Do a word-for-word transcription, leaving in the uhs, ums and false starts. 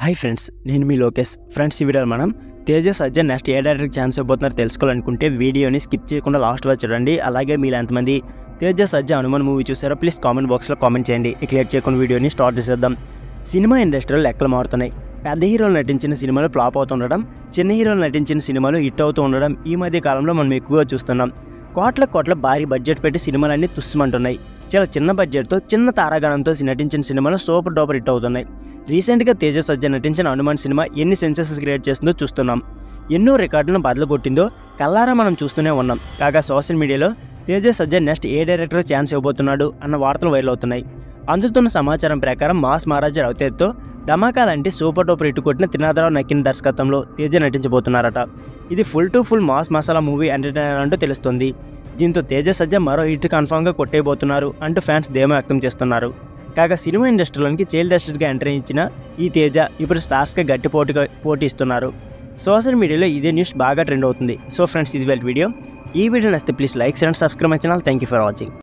Hi friends, నేను మీ Lokesh. Friends, ఈ వీడియోలో మనం తేజ సజ్జ నెక్స్ట్ ఏ డైరెక్టర్ ఛాన్స్ ఇవ్వబోతున్నారో తెలుసుకోవాలనుకుంటే వీడియోని స్కిప్ చేయకుండా లాస్ట్ వరకు చూడండి. అలాగే మీరు ఎంతమంది తేజ సజ్జ హనుమాన్ మూవీ చూసారో ప్లీజ్ కామెంట్ బాక్స్లో కామెంట్ చేయండి. ఇక లేట్ చేయకుండా వీడియోని స్టార్ట్ చేసేద్దాం. సినిమా ఇండస్ట్రీలో లెక్కలు మారుతున్నాయి. పెద్ద హీరోలు నటించిన సినిమాలు ఫ్లాప్ అవుతుండడం, చిన్న హీరోలు నటించిన సినిమాలు హిట్ అవుతూ ఉండడం ఈ మధ్య కాలంలో మనం ఎక్కువగా చూస్తున్నాం. కోట్ల కోట్ల భారీ బడ్జెట్ పెట్టి సినిమాలన్నీ తుస్సుమంటున్నాయి. చాలా చిన్న బడ్జెట్తో చిన్న తారాగణంతో నటించిన సినిమాలు సూపర్ డూపర్ హిట్ అవుతున్నాయి. రీసెంట్గా తేజ సజ్జ నటించిన హనుమాన్ సినిమా ఎన్ని సెన్సేషన్స్ క్రియేట్ చేస్తుందో చూస్తున్నాం. ఎన్నో రికార్డులను బదులు కొట్టిందో కల్లారా మనం చూస్తూనే ఉన్నాం. కాగా సోషల్ మీడియాలో తేజ సజ్జ నెక్స్ట్ ఏ డైరెక్టర్ ఛాన్స్ ఇవ్వబోతున్నాడు అన్న వార్తలు వైరల్ అవుతున్నాయి. అందుతున్న సమాచారం ప్రకారం మాస్ మహారాజా రవితేజ్తో ధమాకా లాంటి సూపర్ డూపర్ హిట్ కొట్టిన త్రినాథ నక్కిన దర్శకత్వంలో తేజ నటించబోతున్నారట. ఇది full to full mass masala movie entertainer అంటూ తెలుస్తుంది. దీంతో తేజ సజ్జ మరో హిట్ కన్ఫామ్గా కొట్టేయబోతున్నారు అంటూ ఫ్యాన్స్ ధీమా వ్యక్తం చేస్తున్నారు. కాగా సినిమా ఇండస్ట్రీలోనికి చైల్డ్ ఆర్టిస్ట్గా ఎంట్రీ ఇచ్చిన ఈ తేజ ఇప్పుడు స్టార్స్గా గట్టి పోటీగా పోటీ ఇస్తున్నారు. సోషల్ మీడియాలో ఇదే న్యూస్ బాగా ట్రెండ్ అవుతుంది. సో ఫ్రెండ్స్, ఇది వీడియో. ఈ వీడియో నచ్చితే please like and subscribe my channel. Thank you for watching.